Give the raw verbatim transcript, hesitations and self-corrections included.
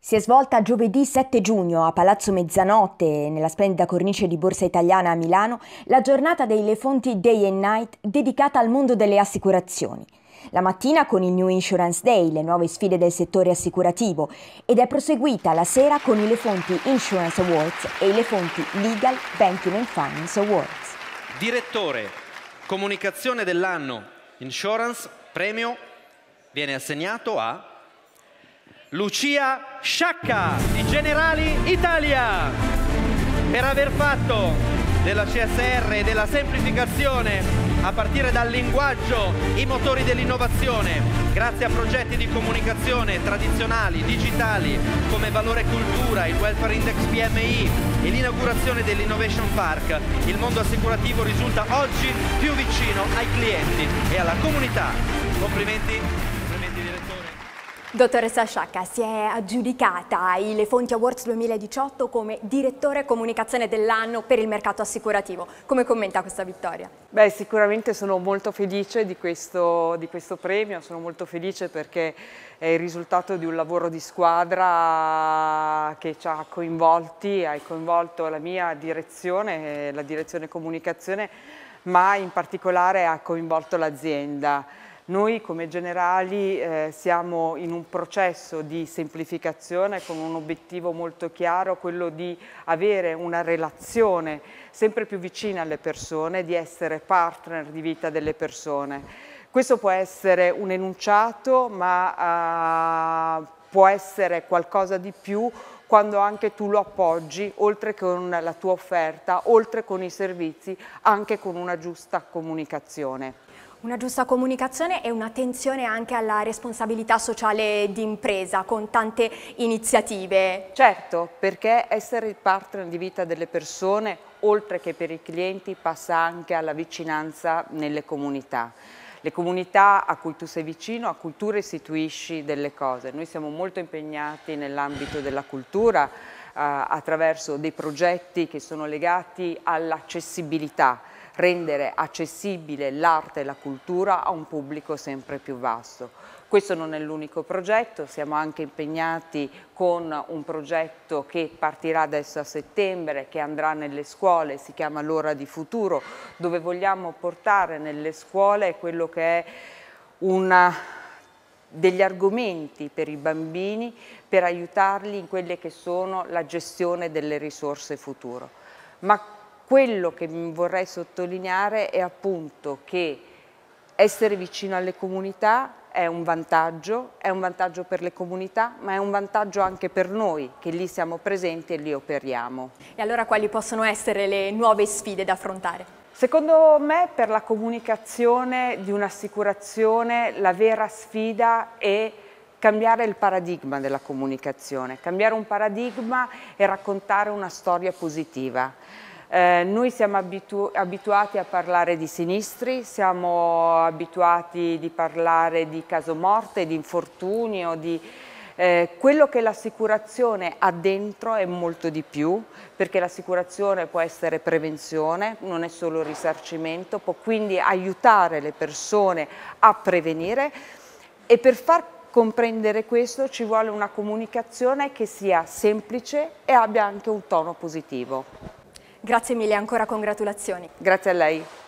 Si è svolta giovedì sette giugno a Palazzo Mezzanotte, nella splendida cornice di Borsa Italiana a Milano, la giornata dei Lefonti Day and Night dedicata al mondo delle assicurazioni. La mattina con il New Insurance Day, le nuove sfide del settore assicurativo, ed è proseguita la sera con i Lefonti Insurance Awards e i Lefonti Legal Banking and Finance Awards. Direttore, comunicazione dell'anno, Insurance, premio viene assegnato a Lucia Sciacca di Generali Italia per aver fatto della C S R e della semplificazione a partire dal linguaggio i motori dell'innovazione grazie a progetti di comunicazione tradizionali, digitali come Valore Cultura, il Welfare Index P M I e l'inaugurazione dell'Innovation Park. Il mondo assicurativo risulta oggi più vicino ai clienti e alla comunità. Complimenti, complimenti direttore. Dottoressa Sciacca, si è aggiudicata ai Lefonti Awards duemiladiciotto come direttore comunicazione dell'anno per il mercato assicurativo. Come commenta questa vittoria? Beh, sicuramente sono molto felice di questo, di questo premio, sono molto felice perché è il risultato di un lavoro di squadra che ci ha coinvolti, ha coinvolto la mia direzione, la direzione comunicazione, ma in particolare ha coinvolto l'azienda. Noi come Generali eh, siamo in un processo di semplificazione con un obiettivo molto chiaro, quello di avere una relazione sempre più vicina alle persone, di essere partner di vita delle persone. Questo può essere un enunciato, ma uh, può essere qualcosa di più quando anche tu lo appoggi, oltre con la tua offerta, oltre con i servizi, anche con una giusta comunicazione. Una giusta comunicazione e un'attenzione anche alla responsabilità sociale d'impresa con tante iniziative. Certo, perché essere il partner di vita delle persone, oltre che per i clienti, passa anche alla vicinanza nelle comunità. Le comunità a cui tu sei vicino, a cui tu restituisci delle cose. Noi siamo molto impegnati nell'ambito della cultura eh, attraverso dei progetti che sono legati all'accessibilità, rendere accessibile l'arte e la cultura a un pubblico sempre più vasto. Questo non è l'unico progetto, siamo anche impegnati con un progetto che partirà adesso a settembre, che andrà nelle scuole, si chiama L'Ora di Futuro, dove vogliamo portare nelle scuole quello che è una degli argomenti per i bambini per aiutarli in quelle che sono la gestione delle risorse futuro. Ma quello che vorrei sottolineare è appunto che essere vicino alle comunità è un vantaggio, è un vantaggio per le comunità, ma è un vantaggio anche per noi che lì siamo presenti e lì operiamo. E allora quali possono essere le nuove sfide da affrontare? Secondo me per la comunicazione di un'assicurazione la vera sfida è cambiare il paradigma della comunicazione, cambiare un paradigma e raccontare una storia positiva. Eh, noi siamo abitu abituati a parlare di sinistri, siamo abituati a parlare di casomorte, di infortunio, di eh, quello che l'assicurazione ha dentro è molto di più, perché l'assicurazione può essere prevenzione, non è solo risarcimento, può quindi aiutare le persone a prevenire e per far comprendere questo ci vuole una comunicazione che sia semplice e abbia anche un tono positivo. Grazie mille, ancora congratulazioni. Grazie a lei.